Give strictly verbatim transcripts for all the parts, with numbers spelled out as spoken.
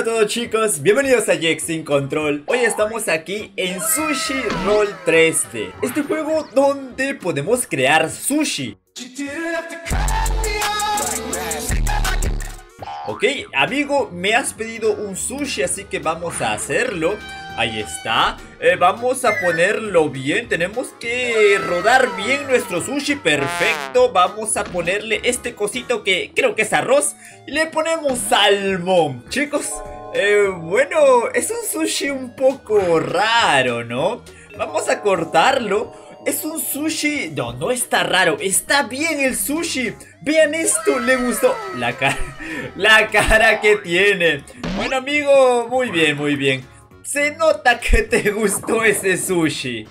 a todos chicos, bienvenidos a Jack Sin Control. Hoy estamos aquí en Sushi Roll tres D, este juego donde podemos crear sushi. Ok, amigo, me has pedido un sushi, así que vamos a hacerlo. Ahí está, eh, vamos a ponerlo bien. Tenemos que rodar bien nuestro sushi, perfecto. Vamos a ponerle este cosito que creo que es arroz y le ponemos salmón. Chicos, eh, bueno, es un sushi un poco raro, ¿no? Vamos a cortarlo. Es un sushi... No, no está raro, está bien el sushi. Vean esto, le gustó. La cara, la cara que tiene. Bueno, amigo, muy bien, muy bien. Se nota que te gustó ese sushi.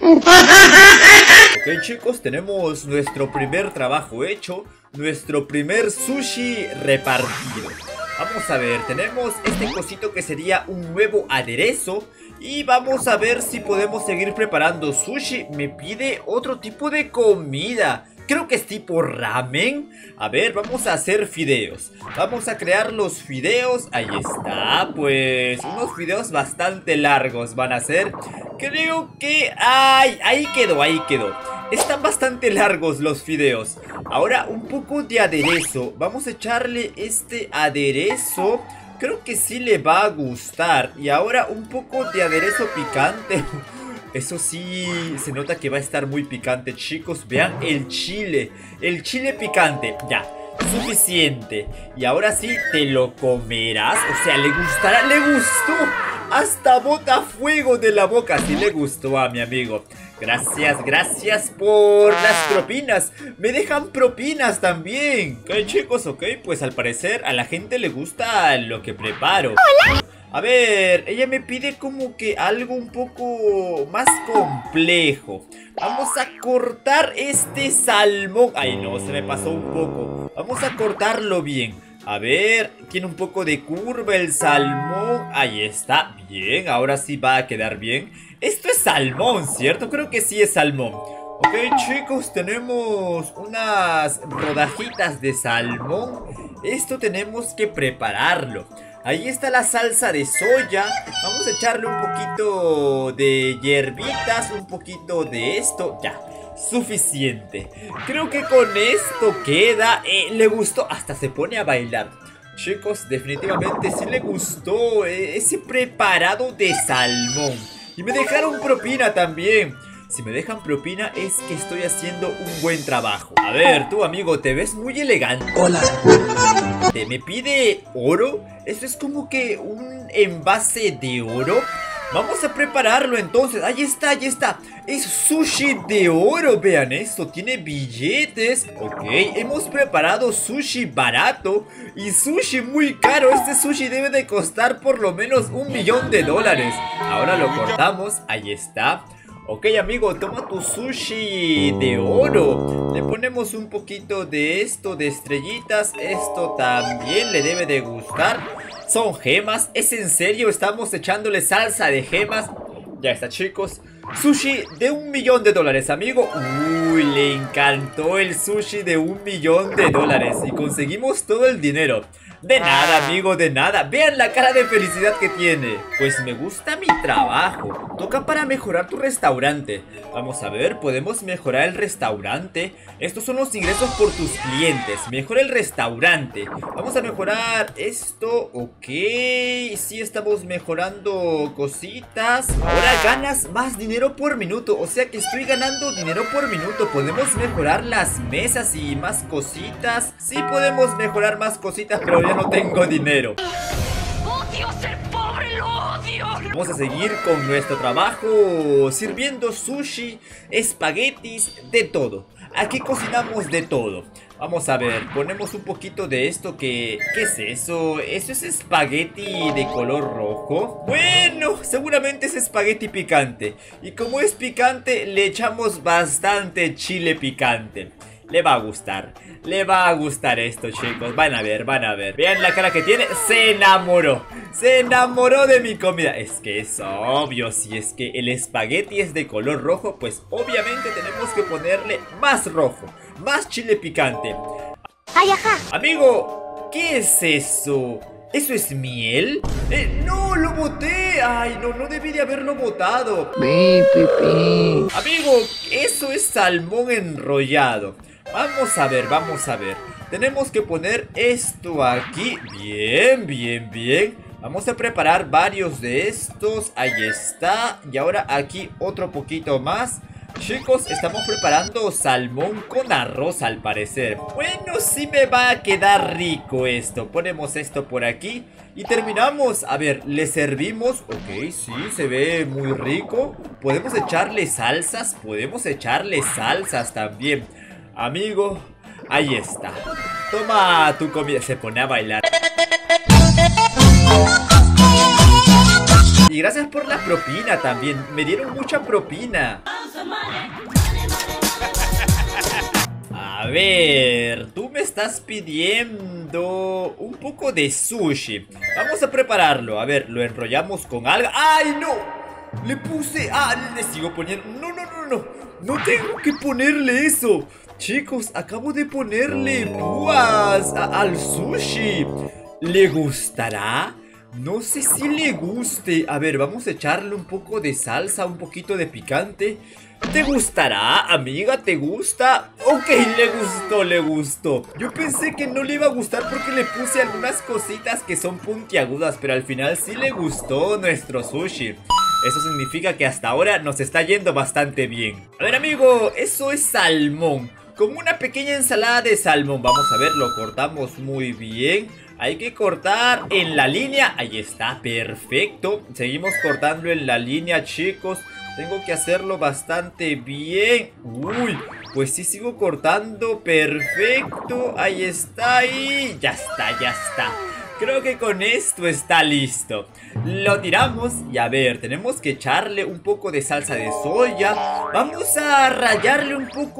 Ok, chicos, tenemos nuestro primer trabajo hecho. Nuestro primer sushi repartido. Vamos a ver, tenemos este cosito que sería un nuevo aderezo. Y vamos a ver si podemos seguir preparando sushi. Me pide otro tipo de comida. Creo que es tipo ramen. A ver, vamos a hacer fideos. Vamos a crear los fideos. Ahí está, pues unos fideos bastante largos van a ser. Creo que... ¡Ay! Ahí quedó, ahí quedó. Están bastante largos los fideos. Ahora un poco de aderezo. Vamos a echarle este aderezo. Creo que sí le va a gustar. Y ahora un poco de aderezo picante. Eso sí, se nota que va a estar muy picante, chicos. Vean el chile. El chile picante. Ya, suficiente. Y ahora sí, te lo comerás. O sea, le gustará. Le gustó. Hasta bota fuego de la boca. Sí le gustó a mi amigo. Gracias, gracias por las propinas. Me dejan propinas también. Ok, chicos, ok. Pues al parecer a la gente le gusta lo que preparo. Hola. A ver, ella me pide como que algo un poco más complejo. Vamos a cortar este salmón. Ay, no, se me pasó un poco. Vamos a cortarlo bien. A ver, tiene un poco de curva el salmón. Ahí está, bien, ahora sí va a quedar bien. Esto es salmón, ¿cierto? Creo que sí es salmón. Ok, chicos, tenemos unas rodajitas de salmón. Esto tenemos que prepararlo. Ahí está la salsa de soya. Vamos a echarle un poquito de hierbitas, un poquito de esto. Ya, suficiente. Creo que con esto queda. eh, Le gustó, hasta se pone a bailar. Chicos, definitivamente sí le gustó eh, ese preparado de salmón. Y me dejaron propina también. Si me dejan propina es que estoy haciendo un buen trabajo. A ver, tú amigo, te ves muy elegante. Hola. ¿Te me pide oro? Esto es como que un envase de oro. Vamos a prepararlo entonces. Ahí está, ahí está. Es sushi de oro, vean esto. Tiene billetes. Ok, hemos preparado sushi barato y sushi muy caro. Este sushi debe de costar por lo menos un millón de dólares. Ahora lo cortamos, ahí está. Ok, amigo, toma tu sushi de oro. Le ponemos un poquito de esto, de estrellitas. Esto también le debe de gustar. Son gemas, ¿es en serio? Estamos echándole salsa de gemas. Ya está, chicos. Sushi de un millón de dólares, amigo. Uy, le encantó el sushi de un millón de dólares. Y conseguimos todo el dinero. De nada, amigo, de nada. Vean la cara de felicidad que tiene. Pues me gusta mi trabajo. Toca para mejorar tu restaurante. Vamos a ver, podemos mejorar el restaurante. Estos son los ingresos por tus clientes. Mejora el restaurante. Vamos a mejorar esto. Ok, sí, estamos mejorando cositas. Ahora ganas más dinero por minuto. O sea que estoy ganando dinero por minuto. Podemos mejorar las mesas y más cositas. Sí, podemos mejorar más cositas, pero ya no tengo dinero. ¡Odio ser pobre, lo odio! Vamos a seguir con nuestro trabajo sirviendo sushi, espaguetis, de todo. Aquí cocinamos de todo. Vamos a ver, ponemos un poquito de esto que... ¿Qué es eso? ¿Eso es espagueti de color rojo? Bueno, seguramente es espagueti picante. Y como es picante, le echamos bastante chile picante. Le va a gustar, le va a gustar esto, chicos. Van a ver, van a ver. Vean la cara que tiene, se enamoró. Se enamoró de mi comida. Es que es obvio, si es que el espagueti es de color rojo, pues obviamente tenemos que ponerle más rojo, más chile picante. Ay, ajá. Amigo, ¿qué es eso? ¿Eso es miel? Eh, ¡No! ¡Lo boté! ¡Ay, no! No debí de haberlo botado. Pi, pi, pi. Amigo, eso es salmón enrollado. Vamos a ver, vamos a ver. Tenemos que poner esto aquí. Bien, bien, bien. Vamos a preparar varios de estos. Ahí está. Y ahora aquí otro poquito más. Chicos, estamos preparando salmón con arroz al parecer. Bueno, sí me va a quedar rico esto. Ponemos esto por aquí y terminamos. A ver, le servimos. Ok, sí, se ve muy rico. Podemos echarle salsas. Podemos echarle salsas también. Amigo, ahí está. Toma tu comida. Se pone a bailar. Y gracias por la propina también. Me dieron mucha propina. A ver, tú me estás pidiendo un poco de sushi. Vamos a prepararlo. A ver, lo enrollamos con alga. ¡Ay, no! Le puse... Ah, le sigo poniendo... No, no, no, no. No tengo que ponerle eso. Chicos, acabo de ponerle púas a- al sushi. ¿Le gustará? No sé si le guste. A ver, vamos a echarle un poco de salsa, un poquito de picante. ¿Te gustará, amiga? ¿Te gusta? Ok, le gustó, le gustó. Yo pensé que no le iba a gustar porque le puse algunas cositas que son puntiagudas, pero al final sí le gustó nuestro sushi. Eso significa que hasta ahora nos está yendo bastante bien. A ver, amigo, eso es salmón. Como una pequeña ensalada de salmón. Vamos a ver, lo cortamos muy bien. Hay que cortar en la línea. Ahí está, perfecto. Seguimos cortando en la línea, chicos. Tengo que hacerlo bastante bien. Uy, pues sí sigo cortando. Perfecto, ahí está. Y ya está, ya está. Creo que con esto está listo. Lo tiramos y a ver, tenemos que echarle un poco de salsa de soya. Vamos a rallarle un poco,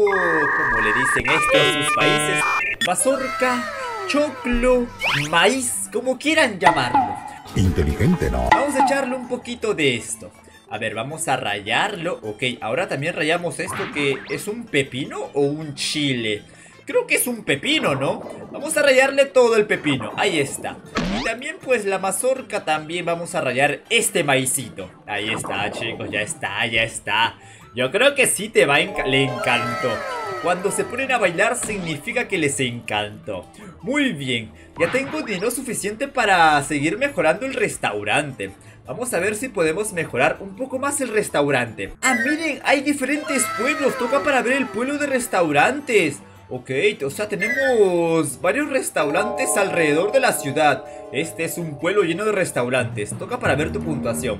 como le dicen esto en sus países, mazorca, choclo, maíz, como quieran llamarlo. Inteligente, ¿no? Vamos a echarle un poquito de esto. A ver, vamos a rallarlo. Ok, ahora también rallamos esto que es un pepino o un chile. Creo que es un pepino, ¿no? Vamos a rallarle todo el pepino. Ahí está. Y también pues la mazorca también vamos a rallar este maicito. Ahí está, chicos, ya está, ya está. Yo creo que sí te va a enc- le encantó. Cuando se ponen a bailar significa que les encantó. Muy bien, ya tengo dinero suficiente para seguir mejorando el restaurante. Vamos a ver si podemos mejorar un poco más el restaurante. Ah, miren, hay diferentes pueblos. Toca para ver el pueblo de restaurantes. Ok, o sea, tenemos varios restaurantes alrededor de la ciudad. Este es un pueblo lleno de restaurantes. Toca para ver tu puntuación.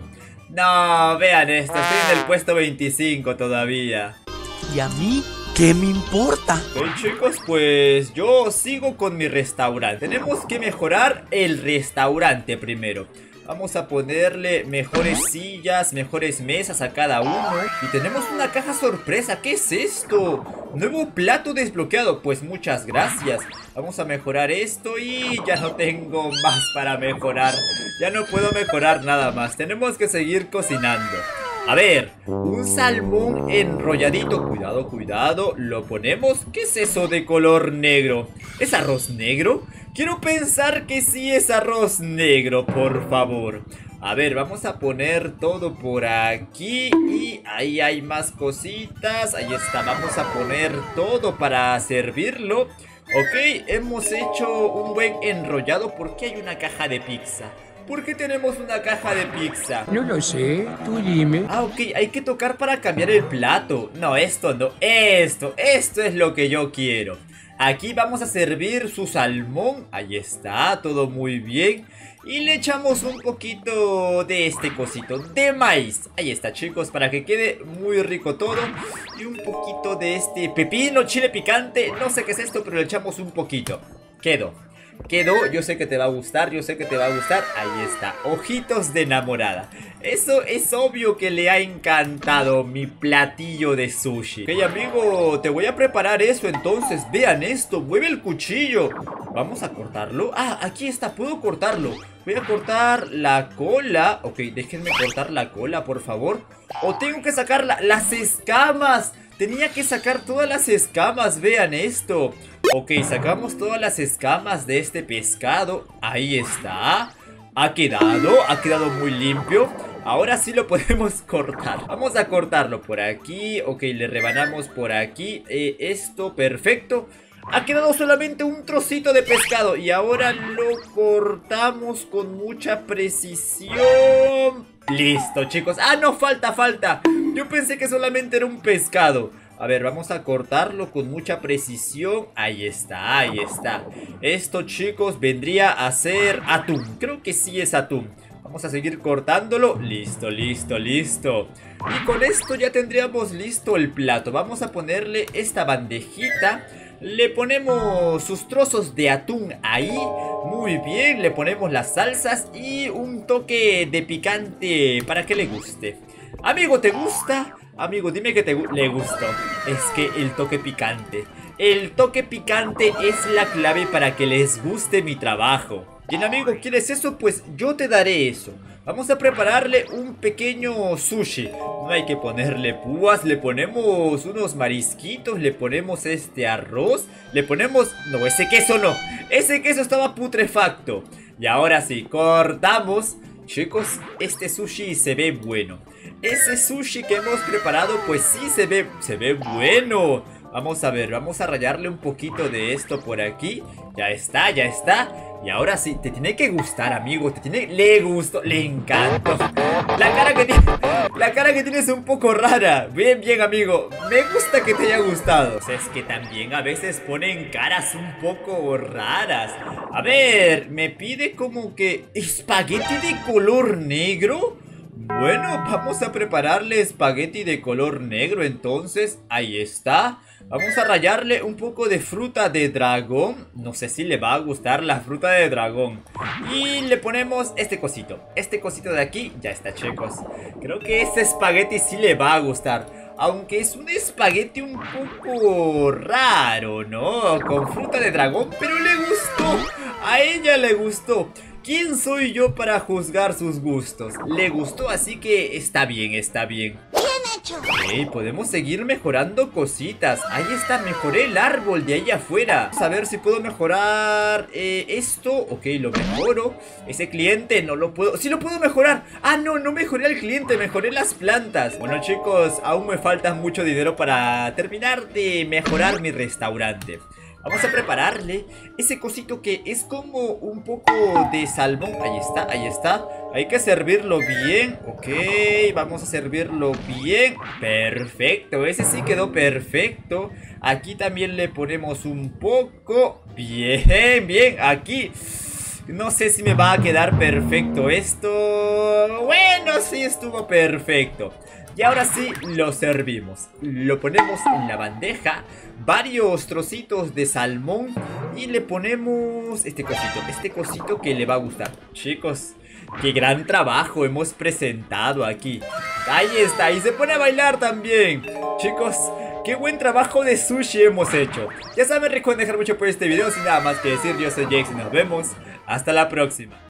No, vean esto, estoy en el puesto veinticinco todavía. ¿Y a mí qué me importa? Ok, chicos, pues yo sigo con mi restaurante. Tenemos que mejorar el restaurante primero. Vamos a ponerle mejores sillas, mejores mesas a cada uno. Y tenemos una caja sorpresa. ¿Qué es esto? Nuevo plato desbloqueado. Pues muchas gracias. Vamos a mejorar esto y ya no tengo más para mejorar. Ya no puedo mejorar nada más. Tenemos que seguir cocinando. A ver, un salmón enrolladito. Cuidado, cuidado. Lo ponemos. ¿Qué es eso de color negro? ¿Es arroz negro? Quiero pensar que sí es arroz negro, por favor. A ver, vamos a poner todo por aquí. Y ahí hay más cositas. Ahí está, vamos a poner todo para servirlo. Ok, hemos hecho un buen enrollado. ¿Por qué hay una caja de pizza? ¿Por qué tenemos una caja de pizza? No lo sé, tú dime. Ah, ok, hay que tocar para cambiar el plato. No, esto no, esto, esto es lo que yo quiero. Aquí vamos a servir su salmón. Ahí está, todo muy bien. Y le echamos un poquito de este cosito de maíz. Ahí está, chicos, para que quede muy rico todo. Y un poquito de este pepino, chile picante. No sé qué es esto, pero le echamos un poquito. Quedó. Quedó, yo sé que te va a gustar, yo sé que te va a gustar. Ahí está, ojitos de enamorada. Eso es obvio que le ha encantado mi platillo de sushi. Ok, amigo, te voy a preparar eso entonces. Vean esto, mueve el cuchillo. Vamos a cortarlo. Ah, aquí está, puedo cortarlo. Voy a cortar la cola. Ok, déjenme cortar la cola, por favor. O tengo que sacar la- las escamas. tenía que sacar todas las escamas, vean esto. Ok, sacamos todas las escamas de este pescado. Ahí está. Ha quedado, ha quedado muy limpio. Ahora sí lo podemos cortar. Vamos a cortarlo por aquí. Ok, le rebanamos por aquí. eh, Esto, perfecto. Ha quedado solamente un trocito de pescado. Y ahora lo cortamos con mucha precisión. Listo, chicos. Ah, no, falta, falta. Yo pensé que solamente era un pescado. A ver, vamos a cortarlo con mucha precisión. Ahí está, ahí está. Esto, chicos, vendría a ser atún. Creo que sí es atún. Vamos a seguir cortándolo. Listo, listo, listo. Y con esto ya tendríamos listo el plato. Vamos a ponerle esta bandejita. Le ponemos sus trozos de atún ahí. Muy bien, le ponemos las salsas y un toque de picante para que le guste. Amigo, ¿te gusta? Amigo, dime que te gu le gustó. Es que el toque picante. El toque picante es la clave para que les guste mi trabajo. Bien, amigo, ¿quieres eso? Pues yo te daré eso. Vamos a prepararle un pequeño sushi. No hay que ponerle púas. Le ponemos unos marisquitos. Le ponemos este arroz. Le ponemos... No, ese queso no. Ese queso estaba putrefacto. Y ahora sí, cortamos. Chicos, este sushi se ve bueno. Ese sushi que hemos preparado, pues sí se ve, se ve bueno. Vamos a ver, vamos a rallarle un poquito de esto por aquí. Ya está, ya está. Y ahora sí, te tiene que gustar, amigo. Te tiene, le gustó, le encantó. La cara que tiene, la cara que tienes es un poco rara. Bien, bien, amigo. Me gusta que te haya gustado. O sea, es que también a veces ponen caras un poco raras. A ver, me pide como que espagueti de color negro. Bueno, vamos a prepararle espagueti de color negro entonces. Ahí está. Vamos a rallarle un poco de fruta de dragón. No sé si le va a gustar la fruta de dragón. Y le ponemos este cosito. Este cosito de aquí. Ya está, chicos. Creo que este espagueti sí le va a gustar. Aunque es un espagueti un poco raro, ¿no? Con fruta de dragón, pero le gustó. A ella le gustó. ¿Quién soy yo para juzgar sus gustos? Le gustó, así que está bien, está bien. Bien hecho. Ok, podemos seguir mejorando cositas. Ahí está, mejoré el árbol de ahí afuera. Vamos a ver si puedo mejorar eh, esto. Ok, lo mejoro. Ese cliente no lo puedo... ¡Sí lo puedo mejorar! Ah, no, no mejoré al cliente, mejoré las plantas. Bueno, chicos, aún me falta mucho dinero para terminar de mejorar mi restaurante. Vamos a prepararle ese cosito que es como un poco de salmón. Ahí está, ahí está. Hay que servirlo bien. Ok, vamos a servirlo bien. Perfecto, ese sí quedó perfecto. Aquí también le ponemos un poco. Bien, bien, aquí. No sé si me va a quedar perfecto esto. Bueno, sí estuvo perfecto. Y ahora sí lo servimos. Lo ponemos en la bandeja. Varios trocitos de salmón. Y le ponemos este cosito. Este cosito que le va a gustar. Chicos, qué gran trabajo hemos presentado aquí. Ahí está. Y se pone a bailar también. Chicos, qué buen trabajo de sushi hemos hecho. Ya saben, recuerden dejar mucho por este video. Sin nada más que decir, yo soy Jax y nos vemos hasta la próxima.